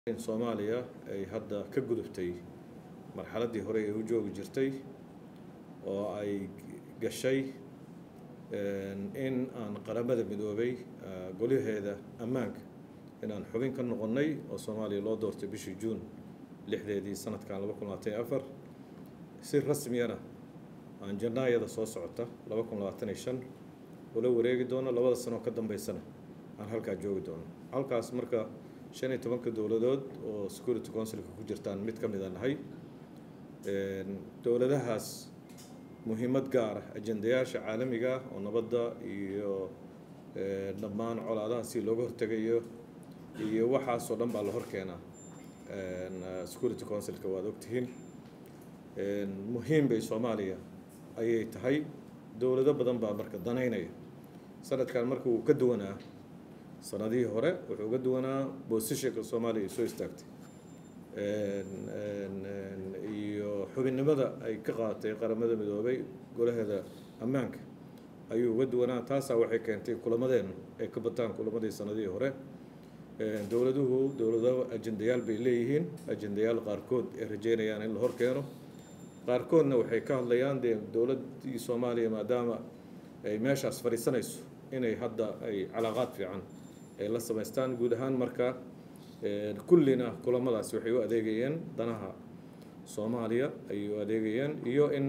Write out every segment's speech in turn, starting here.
in Soomaaliya ay hadda ka gudubtay marxaladii hore ee u joogi jirtay oo ay gashay in aan qaramada midoobay golaheeda ammaanka inaan xubin ka noqonnay oo Soomaaliya loo doortay bishii Juun 6 sanadkan 2024 si rasmi ah aan Janaayada soo socota 2025 wala wareegi doono labada sano ka dambeysana aan halka joogi doono halkaas marka 15 dawladood oo Security Council ku jirtaan mid ka mid ah nahay dawladahaas muhiimad gaar ah ajendayaasha caalamiga oo nabadda iyo dhammaan colaadaha si looga hortagayo iyo waxaas oo dhan baa la horkeenaa Security Council ka wada ogtihiin muhiim bay Soomaaliya ayay tahay dawlado badan baa marka danaynaya sanadkan markuu ka duwanaa sanadii hore wuxuu uga duwanaa boosashka Soomaaliya soo istaagtay iyo xubinnimada ay ka qaatay qaramada midoobay golaheeda ammaanka ayuu uga duwanaa taas waxay keentay kulamadeen ay ka bataan kulamadii sanadii hore dawlado ajendayaal bay leeyihiin ajendayaal qaarkood ay rajeynayaan in la hor keeno qaarkoodna waxay ka hadlayaan dawladii Soomaaliya maadaama ay meeshaas fariisanayso inay hadda ay calaaqaad fiican ay la sameystaan guud ahaan marka kullina kulamadaas waxay u adeegayeen danaha Soomaaliya ay u adeegayeen iyo in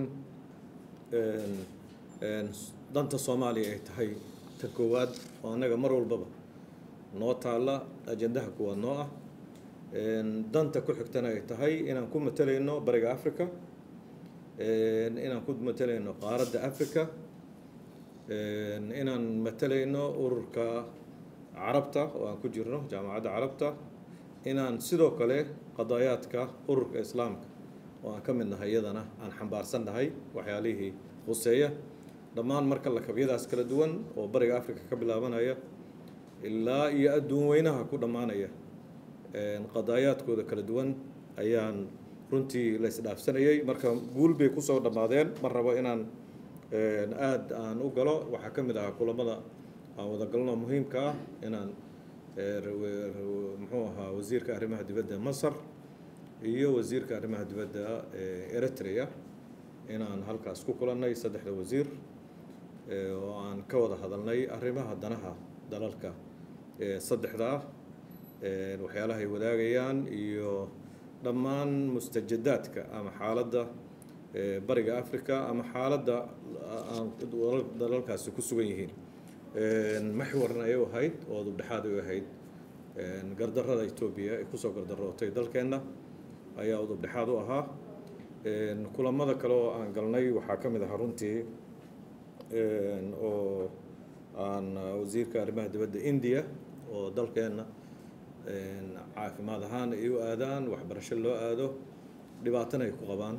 danta Soomaaliya ay tahay ta koowaad oo anaga mar walbaba noo taala ajendaha kuwa noo ah danta ku xigtana ay tahay inaan ku matalayno bariga Afrika inaan ku matalayno qaaradda Afrika inaan matalayno ururka carabta oo aan ku jirno jaamacadda carabta inaan sidoo kale qadaayaadka ururka islaamka oo aan ka mid nahay iyadana aan xambaarsan nahay waxyaalihii quseeya dhammaan marka la kabyadaas kala duwan oo bariga Afrika ka bilaabanaya ilaa iyo adduun weynaha ku dhamaanaya qadaayaadkooda kala duwan ayaan runtii la isdhaafsanayay marka guul bay ku soo dhamaadeen mar rabo inaan aad aan u galo waxa ka mid ah kulamada aan wada galno muhiimka ah inaan muxuu ahaa wasiirka arrimaha dibadda Masar iyo wasiirka arrimaha dibadda Eritrea inaan halkaas ku kulannay saddexda wasiir oo aan ka wada hadalnay arrimaha danaha dalalka saddexda waxyaalaha ay wadaagayaan iyo dhammaan mustajadaadka ama xaaladda bariga Afrika ama xaaladda dalalkaasi ku sugan yihiin maxwarna ay ahayd oo dhaxaad ay ahayd gardarrada Itoobiya ay ku soo gardarootay dalkeena ayaa u dhaxaad u ahaa kulamada kale oo aan galnay waxa ka mid ah runtii oo aan wasiirka arrimaha dibadda India oo dalkeena caafimaad ahaan ay u aadaan waxbarasho loo aado dhibaatana ay ku qabaan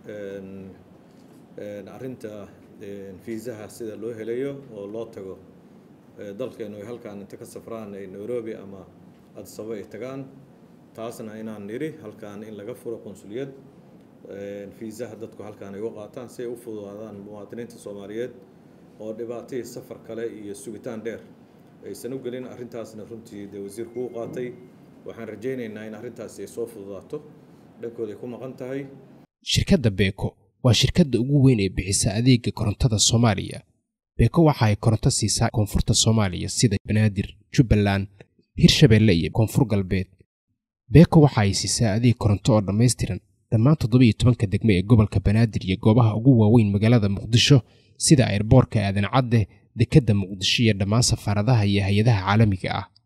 arrinta fiisaha sida loo helayo oo loo tago dalkeenu ay halkaan inta ka safraan ay Nairobi ama Addis Ababa ay tagaan taasna inaan niri halkaan in laga furo konsuliyad fiisaha dadku halkaan ay u qaataan si ay u fududaadaan muwaadiniinta Soomaaliyeed oo dhibaatay safar kale iyo sugitaan dheer aysan u gelin arrintaasna runtii wasiirku uu qaatay waxaan rajaynaynaa in arrintaas ay soo fududaato dhankooda ku maqan tahay shirkadda Beko waa shirkadda ugu weyn ee bixisa adeegga korontada Soomaaliya Beko waxa ay koronto siisaa koonfurta Soomaaliya sida Banaadir Jubbaland Hirshabeelle iyo Koonfur Galbeed Beko waxa ay siisaa adeeg koronto oo dhameystiran dhammaan 17 degme ee gobolka Banaadir iyo goobaha ugu waaweyn magaalada Muqdisho sida airportka Aadan Cadde dekedda Muqdisho iyo dhammaan safaaradaha iyo hay'adaha caalamiga ah